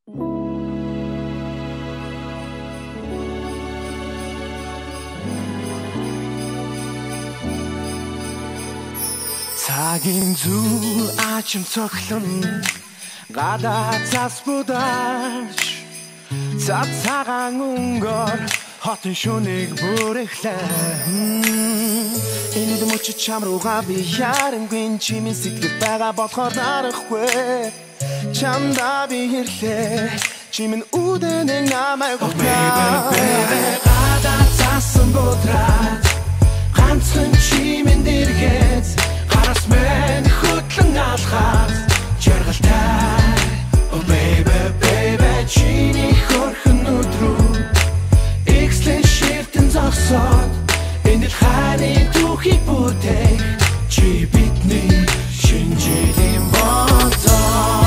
Цагийн зүүр ачим цоглон гадаа цас будаач цад цагаан өнгөөр хотын шүнийг бүрэлээ энэ дэмүүч чам руугаа би ярамгүй чимийн сэтгэл байгаа болохоор дарахгүй чамдаа би ирлээ чимэн үдэнэ намайг baby гадаа цасан будраад ганцхан чимэн дэргээд гараас мэн хөтлөн алхаад жаргалтай oh baby baby чиний хөрхөн өдрөө ихслэн ширтэн зогсоод энэ хайрны түүхийг бүтээх чи бидний шинжлэлийн болцоо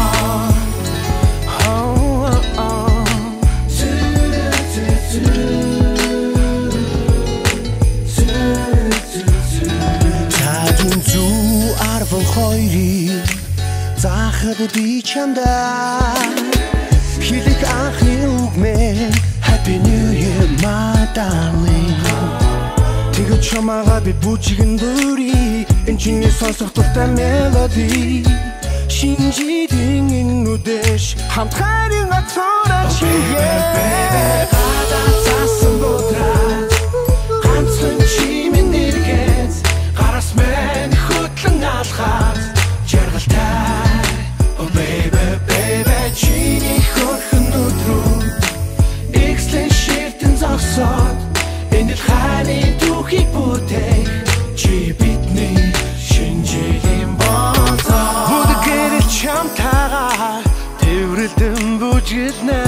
Хойри захад би чамда хилэг анхны үгмэн Happy New Year my darling Тэгэж чамаага би бүжигэн дүри энэ чиний сонсох дуртай мелоди шинжидэн энэ үдэш хамт хайрын ацаараа чигээ гадаа цасан будраад ганцхан чимэн дэргээд гараас мэн хөтлөн алхаад жаргалтай oh baby baby чиний хөрхөн өдрөө ихслэн ширтэн зогсоод энэ хайрны түүхийг бүтээх чи бидний шинжлэлийн болцоо бүдгэрэл чамтайгаар тэврэлдэн бүжгэлнэ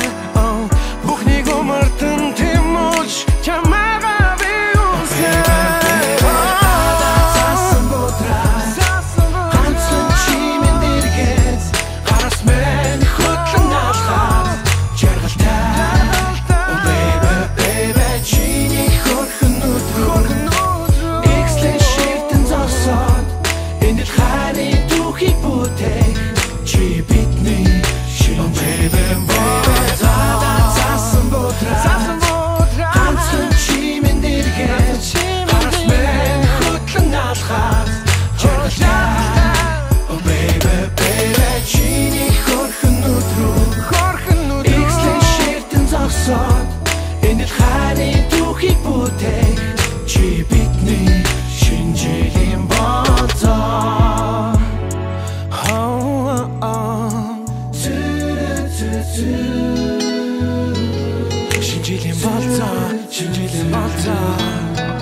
бүхнийг өмөртөн тэмүүлж чамайгаа би үсгэн Шинжлэлийн болцоо